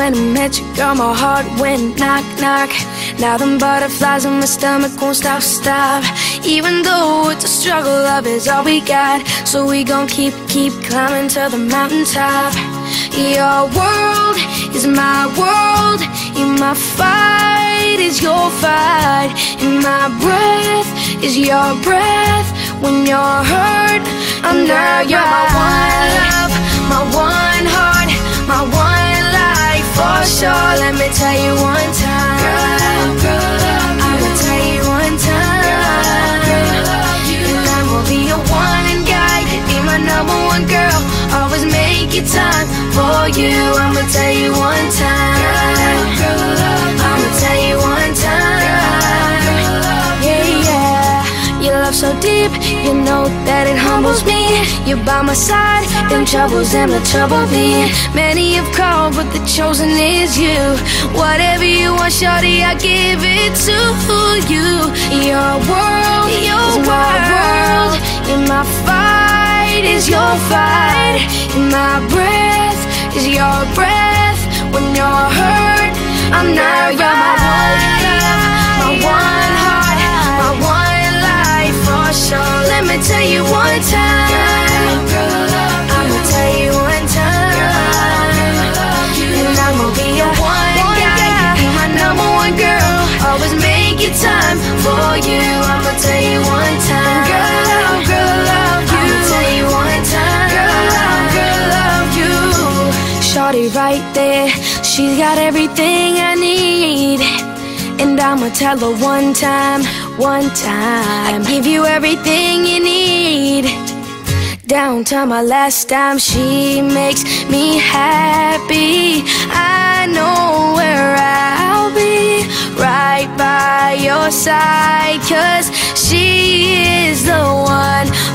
When I met you, girl, my heart went knock, knock. Now them butterflies in my stomach won't stop, stop. Even though it's a struggle, love is all we got. So we gon' keep climbing to the mountaintop. Your world is my world, and my fight is your fight, and my breath is your breath. When you're hurt, I'm not. You're my one love, my one heart, my one life for sure. Let me tell you one time, I'ma tell you one time, and I'm gonna be your one guy, be my #1 girl. Always make it time for you. I'ma tell you one time, I'ma tell you one time. Yeah, yeah. Your love so deep, you know that it humbles me. You're by my side, them troubles them to trouble me. Many have called, but the chosen is you. Whatever you want, shorty, I give it to you. Your world is my world, and my fight is your fight, and my breath is your breath. When you're hurt, I'm not. You're my one love, my one heart, my one life for sure. Let me tell you one time, I'ma tell you one time, and I'm gonna be your one guy, be my #1 girl. Always make it time for you. I'ma tell you one time, girl, love you. I'ma tell you one time, girl, love you. Shorty right there, she's got everything I need, and I'ma tell her one time, I give you everything you need. Down to my last dime, she makes me happy. I know where I'll be, right by your side, 'cause she is the one